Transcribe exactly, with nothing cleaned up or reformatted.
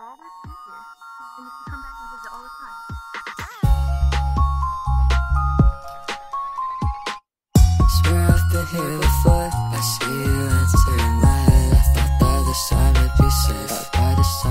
always be here. And you can come back and visit all the time. Swear I've been here before. I see you entering my head. I thought by this time it'd be safe, but by this time